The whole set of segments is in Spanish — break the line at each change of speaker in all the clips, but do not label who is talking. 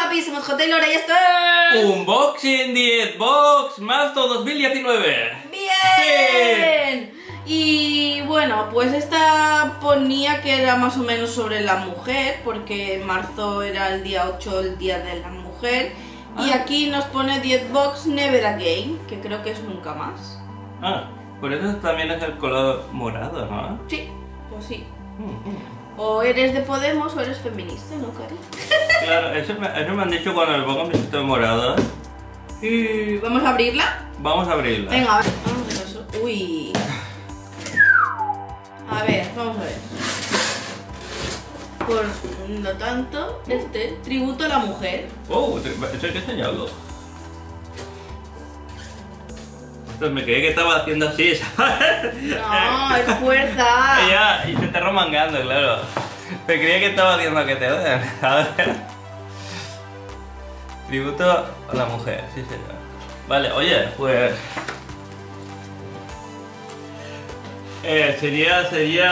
papi, somos J y Lora y esto es...
Unboxing 10 Box Marzo 2019.
¡Bien! Sí. Y bueno, pues esta ponía que era más o menos sobre la mujer, porque marzo era el día 8, el día de la mujer. Y aquí nos pone 10 Box Never Again, que creo que es nunca más.
Por eso también es el color morado, ¿no?
Sí, pues sí. O eres de Podemos o eres feminista, ¿no, Cari?
Claro, eso me han dicho cuando el Box me visto morado.
¿Vamos a abrirla?
Vamos a abrirla.
Venga, a ver, vamos a ver eso. Uy. A ver, vamos a ver. Por lo tanto, tributo a la mujer.
Eso hay que enseñarlo. Entonces me creí que estaba haciendo así, ¿sabes?
No, es fuerza.
Ya, y se está romangando, claro. Me creía que estaba haciendo que te den. A ver. Tributo a la mujer, sí señor. Vale, oye, pues... sería...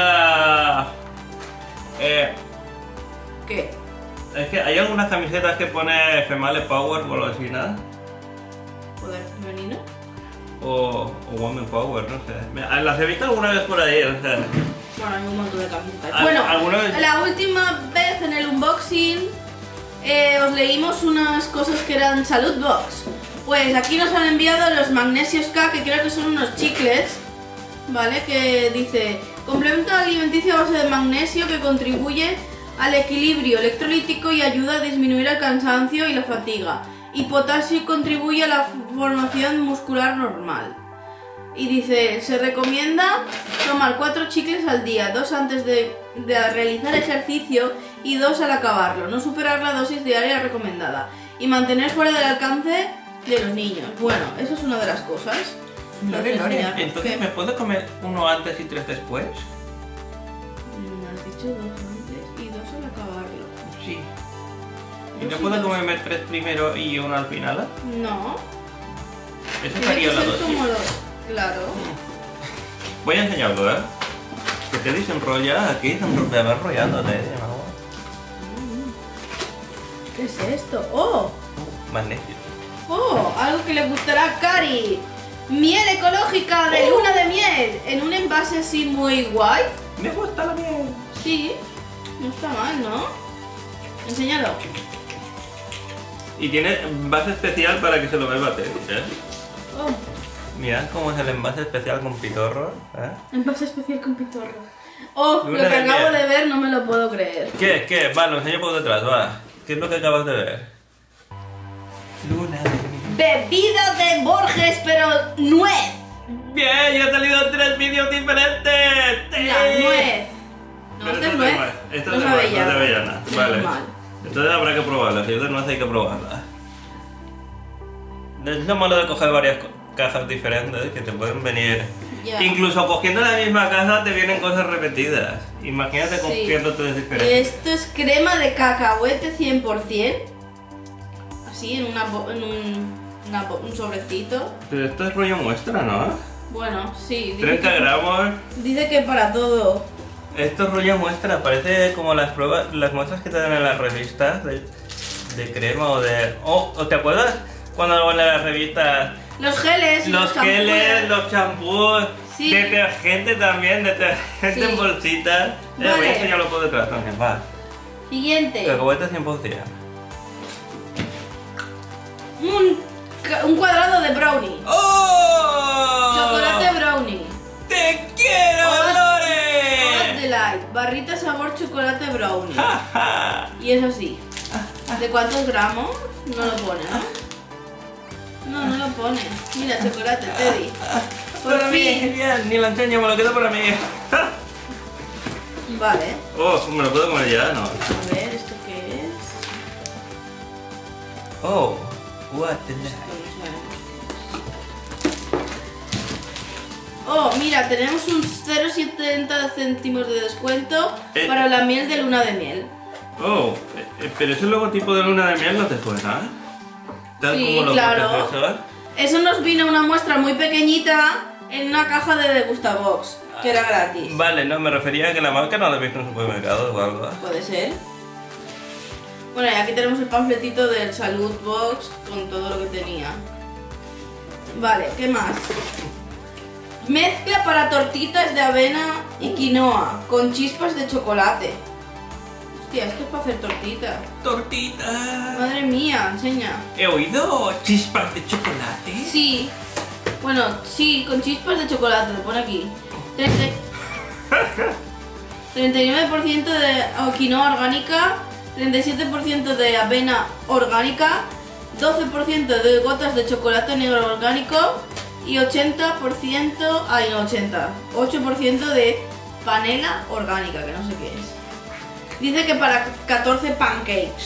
¿Qué?
Es que hay algunas camisetas que pone Female Power o algo así, ¿no?
¿Poder femenino?
O Woman Power, no sé. Las he visto alguna vez por ahí, o sea...
Bueno, hay un montón de camisetas. Bueno, la última vez en el unboxing os leímos unas cosas que eran Salud Box. Pues aquí nos han enviado los Magnesios K, que creo que son unos chicles, ¿vale? Que dice, complemento alimenticio a base de magnesio que contribuye al equilibrio electrolítico y ayuda a disminuir el cansancio y la fatiga. Y potasio contribuye a la formación muscular normal. Y dice, se recomienda tomar 4 chicles al día, 2 antes de realizar ejercicio y 2 al acabarlo, no superar la dosis diaria recomendada y mantener fuera del alcance de los niños. Bueno, eso es una de las cosas.
Lore, entonces ¿me puedo comer uno antes y 3 después?
Me has dicho 2 antes y 2 al acabarlo.
Sí. ¿Y no puedo comerme 3 primero y 1 al final?
No.
Eso sería la dosis.
Claro.
Voy a enseñarlo, ¿eh? Que te desenrolla aquí, te va enrollándote, ¿no?
¿Qué es esto? ¡Oh!
Magnesio.
¡Oh! Algo que le gustará a Cari. Miel ecológica de luna de miel. En un envase así muy guay.
Me gusta la miel.
Sí. No está mal, ¿no? Enséñalo.
Y tiene envase especial para que se lo beba Teddy, ¿eh?
Oh.
Mirad cómo es el envase especial con pitorro, ¿eh?
Envase especial con pitorro. Oh,
Luna
lo que
de
acabo
miel.
de ver no me lo puedo creer.
¿Qué? Va, lo enseño por detrás, va. ¿Qué es lo que acabas de ver? Luna de miel.
Bebida de Borges, pero nuez.
Bien, ya han salido 3 vídeos diferentes.
La nuez. No,
Pero
esta es nuez.
Esta
No
es
es
de nuez, no es de
avellana.
avellana. Vale.
Normal.
Entonces habrá que probarla. Si es de nuez hay que probarla. Es lo malo de coger varias cajas diferentes que te pueden venir.
Ya.
Incluso cogiendo la misma caja te vienen cosas repetidas. Imagínate cogiendo tres diferentes.
Esto es crema de cacahuete 100%. Así en un sobrecito.
Pero esto es rollo muestra, ¿no?
Bueno, sí.
30 gramos.
Dice que para todo.
Esto es rollo muestra. Parece como las pruebas, las muestras que te dan en las revistas de crema o de... ¿O te acuerdas cuando en las revistas?
Los geles.
Los geles, los champús,
Sí.
detergente también, detergente en bolsitas. Voy a enseñarlo por detrás también, va.
Siguiente.
Cacahuete 100%.
Un cuadrado de brownie.
¡Oh!
Chocolate brownie.
¡Te quiero, Lore!
Delight. Barrita sabor chocolate brownie. Y es así. ¿De cuántos gramos? No lo pone, ¿no? No lo pone. Mira, chocolate, Teddy.
Para mí, genial. Ni lo enseño, me lo quedo para mí.
Vale.
Oh, me lo puedo comer ya, ¿no?
A ver, ¿esto qué es?
Oh, what the
Esto no sabemos qué es. Oh, mira, tenemos un 0,70 céntimos de descuento para la miel de luna de miel.
Oh, pero ese logotipo de luna de miel no te suena. Tal
Sí,
como
claro.
profesor.
Eso nos vino una muestra muy pequeñita en una caja de Degustabox, que era gratis.
Vale, no, me refería a que la marca no la he visto en supermercados o algo.
Puede ser. Bueno, y aquí tenemos el panfletito del Salud Box con todo lo que tenía. Vale, ¿qué más? Mezcla para tortitas de avena y quinoa con chispas de chocolate. Hostia, esto es para hacer tortitas.
¡Tortitas!
Madre mía, enseña.
He oído chispas de chocolate.
Sí. Bueno, sí, con chispas de chocolate, lo pone aquí. 39% de quinoa orgánica, 37% de avena orgánica, 12% de gotas de chocolate negro orgánico y 80%, ay no 80, 8% de panela orgánica, que no sé qué es. Dice que para 14 pancakes.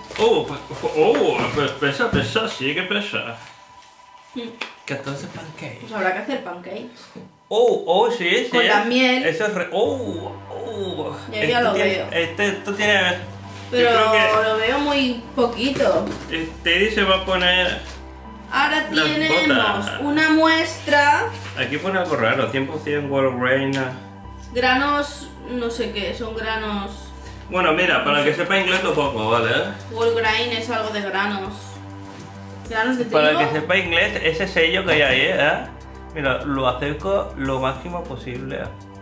Pues pesa, sí que pesa. 14 pancakes.
Pues habrá que hacer pancakes.
Sí.
Con la miel.
Eso es
Ya lo veo.
Esto tiene...
Pero
yo creo que
lo veo muy poquito.
Teddy se va a poner...
Ahora
las
tenemos
botas.
una muestra.
Aquí pone algo raro, 100% World Grain.
Granos, no sé qué, son granos.
Bueno, mira, para el que sepa inglés lo pongo, ¿vale?
Whole grain es algo de granos. Granos de trigo.
Para el que sepa inglés, ese sello que hay ahí, mira, lo acerco lo máximo posible.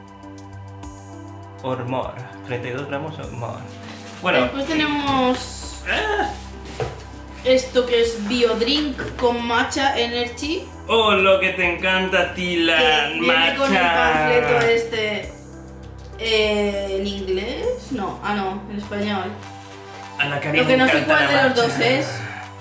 Hormor, 32 gramos hormor. Bueno,
después tenemos esto que es Biodrink con Matcha Energy.
Lo que te encanta a ti, la
que viene
matcha.
con el panfleto este en inglés. No, en español.
A la
Lo que no sé cuál de los dos
matcha.
es.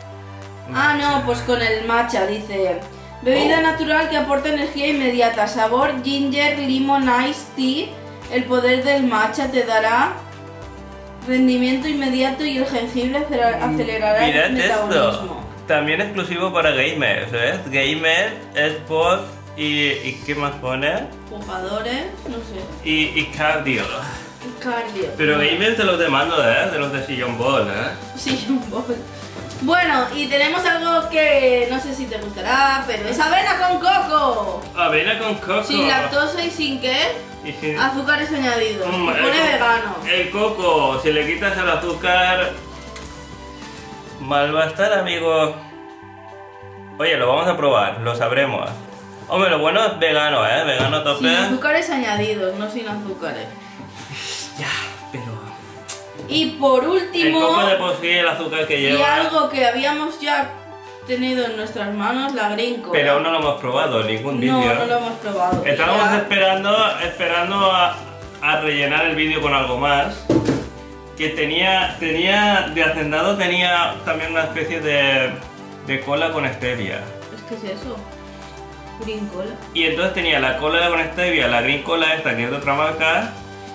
No, pues con el matcha dice. Bebida natural que aporta energía inmediata, sabor ginger, lemon, iced tea. El poder del matcha te dará rendimiento inmediato y el jengibre acelerará
Mirad
el metabolismo.
esto. También exclusivo para gamers, ¿ves? Gamer, Xbox y ¿qué más pone?
Jugadores, no sé.
Y cardio.
Cardio.
Pero gamers de los de mando, de los de sillón ball,
Sí, un poco. Bueno, y tenemos algo que no sé si te gustará, pero es avena con coco.
Avena con coco.
Sin lactosa y sin qué?
Y sin...
Azúcares añadidos. Y pone
el
vegano.
El coco, si le quitas el azúcar, mal va a estar, amigo. Oye, lo vamos a probar, lo sabremos. Hombre, lo bueno es vegano, vegano a tope.
Sin azúcares añadidos, no sin azúcares.
Ya, pero...
Y por último,
el coco de por sí, el azúcar que lleva.
y algo que habíamos ya tenido en nuestras manos, la Green Cola.
Pero aún no lo hemos probado, ningún vídeo.
No lo hemos probado.
Estábamos
Ya.
esperando a rellenar el vídeo con algo más. Que tenía de hacendado, tenía también una especie de cola con stevia.
¿Qué es eso? Green Cola.
Y entonces tenía la cola con stevia, la Green Cola esta que es de otra marca.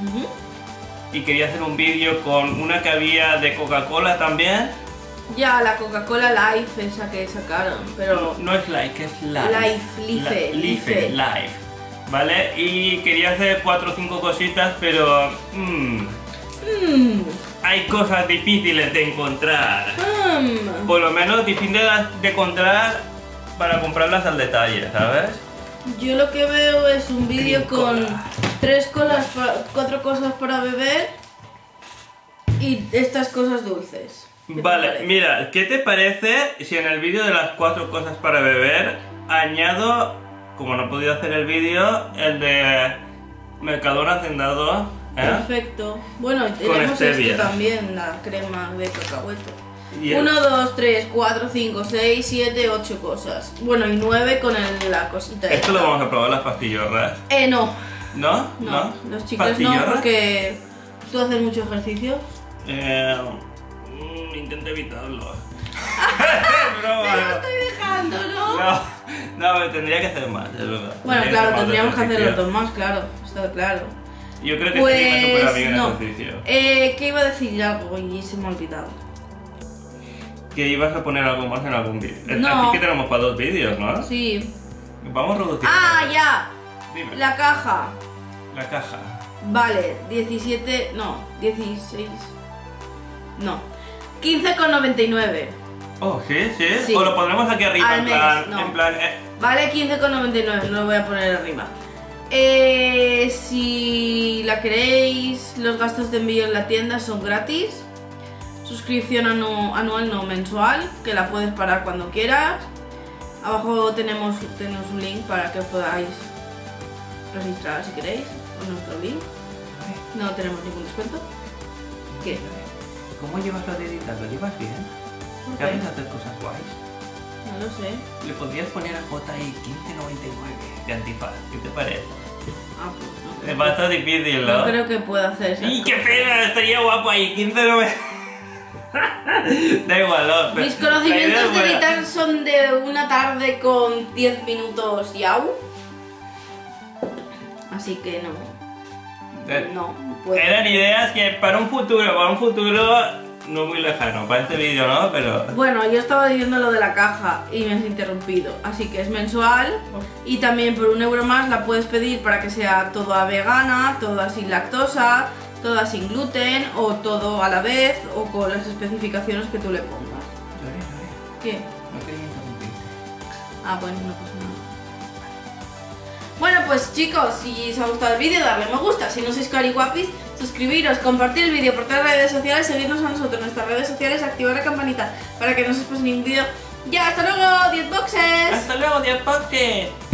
Y quería hacer un vídeo con una que había de Coca-Cola también.
Ya, la Coca-Cola Life esa que sacaron, pero...
No es Like, es Life.
Life.
Life. ¿Vale? Y quería hacer 4 o 5 cositas, pero... hay cosas difíciles de encontrar. Por lo menos difíciles de encontrar para comprarlas al detalle, ¿sabes?
Yo lo que veo es un vídeo
Green
con
Cola.
4 cosas para beber y estas cosas dulces. ¿Qué te
Vale,
parece?
mira, ¿qué te parece si en el vídeo de las 4 cosas para beber añado, como no he podido hacer el vídeo, el de Mercadona Hacendado?
Perfecto. Bueno, tenemos
stevia.
esto también, la crema de cacahuete.
Y el-
1, 2, 3, 4, 5, 6, 7, 8 cosas. Bueno, y 9 con la cosita
Esto
esta.
lo vamos a probar, las pastillotas.
No.
¿No?
No, los chicles no,
¿Pastillotas?
porque tú haces mucho ejercicio.
Intenté evitarlo.
Te lo
Broma.
estoy dejando, ¿no?
No, me tendría que hacer más, es verdad.
Bueno,
Tendría
claro,
más
tendríamos que hacer
ejercicio.
los dos más, claro. Está claro.
Yo creo que sería
Pues
supera bien
no.
el ejercicio.
¿Qué iba a decir algo y se me ha olvidado?
Que ibas a poner algo más en algún vídeo.
No.
Aquí que tenemos para 2 vídeos, ¿no?
Sí.
Vamos reduciendo.
¡Ah, ya!
Dime.
La caja.
La caja.
Vale, 17... No, 16... No. 15,99.
Oh, ¿sí?
Sí.
O lo pondremos aquí arriba,
Al
en
mes,
plan...
no.
En plan
Vale, 15,99. No lo voy a poner arriba. Si la queréis, los gastos de envío en la tienda son gratis. suscripción anual, no mensual, que la puedes parar cuando quieras. Abajo tenemos un link para que os podáis registrar si queréis con nuestro link. No tenemos ningún descuento. ¿Qué?
¿Cómo llevas lo de editar? ¿Lo llevas bien? ¿Sabes hacer cosas guays?
No lo sé.
Le podrías poner a JI 1599 de antifaz. ¿Qué te parece?
Ah, pues no.
Es bastante difícil, ¿no?
No creo que pueda hacer eso.
¡Y qué pena! Estaría guapo ahí, 1599. Da igual, no.
Mis conocimientos de editar son de una tarde con 10 minutos y au. Así que no. No puedo.
Eran ideas que para un futuro no muy lejano, para este vídeo no, pero...
Bueno, yo estaba diciendo lo de la caja y me has interrumpido, así que es mensual y también por €1 más la puedes pedir para que sea toda vegana, toda sin lactosa, toda sin gluten o todo a la vez o con las especificaciones que tú le pongas. ¿Qué?
No quería interrumpirte.
Ah, bueno, no pasa nada. Bueno, pues chicos, si os ha gustado el vídeo, darle me gusta. Si no sois cariguapis, suscribiros, compartir el vídeo por todas las redes sociales, seguirnos a nosotros en nuestras redes sociales, activar la campanita para que no se os pase ningún vídeo. ¡Ya, hasta luego, 10 boxes!
¡Hasta luego, 10 boxes!